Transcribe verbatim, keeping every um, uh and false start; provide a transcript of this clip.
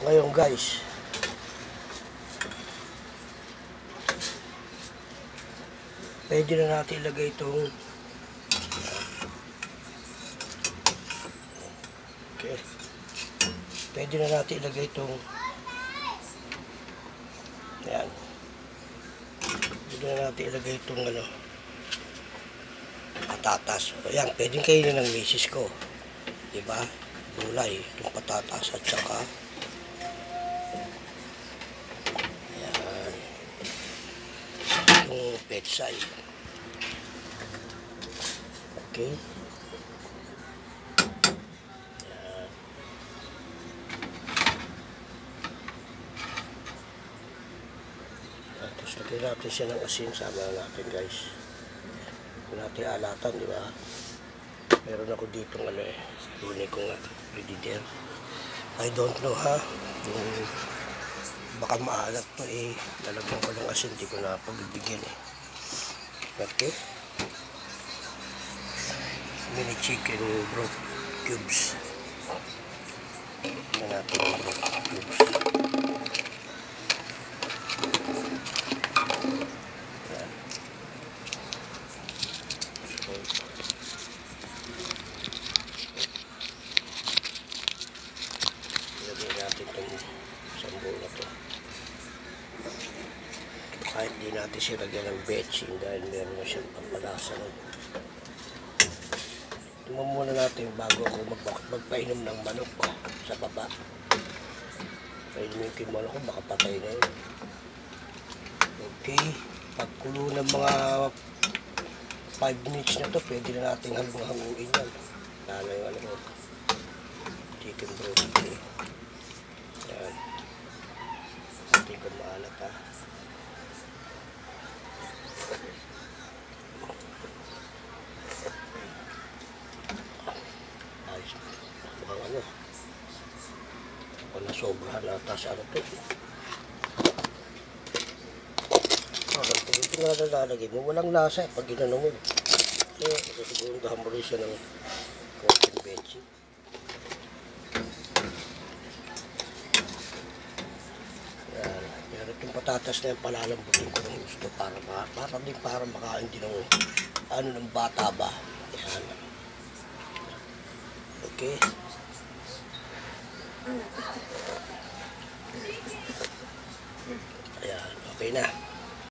Ngayon guys, pwede na natin ilagay itong okay. Pwede na natin ilagay itong ayan. Pwede na natin ilagay itong ano, patatas. Ayan, pwedeng kainin ng misis ko. Diba? Gulay, itong patatas at saka ayan, itong petsay. Okay. Ayan. Tapos lagyan natin siya ng asin. Sama natin guys. Huwag natin alatan, di ba? Meron ako dito ano eh. Tunay ko nga. Ready there. I don't know ha. Yung baka maalat to eh. Lalagyan ko ng asin. Di ko na pabibigyan eh. Okay. Mini chicken broth cubes. Tignan natin yung broth cubes. Ayan. Ilagay natin itong isang bowl na to. Kahit di natin siya lagyan ng betching dahil meron na siyang pampalasa nun. Tingnan muna natin bago ako mag magpainom ng manok sa baba. Painumin ko yung manok ko, baka patay na yun. Okay, pagkulo ng mga five minutes na to, pwede na natin hanggang-hanguin yan. Lalo yung ano ko, chicken broth. Okay. Yan. Natin kung maalat ha. Mukhang ano ako na sobrahan na tas ano to ito nga nalalagay mo walang lasa eh pag ginano mo eh siguro dahan mo rin siya ng cotton veggie. Yan, pero itong patatas na yan palalambutin ko ng gusto para, para din para makain din ng ano ng bata ba. Yan. Okay. Ayan, okay na.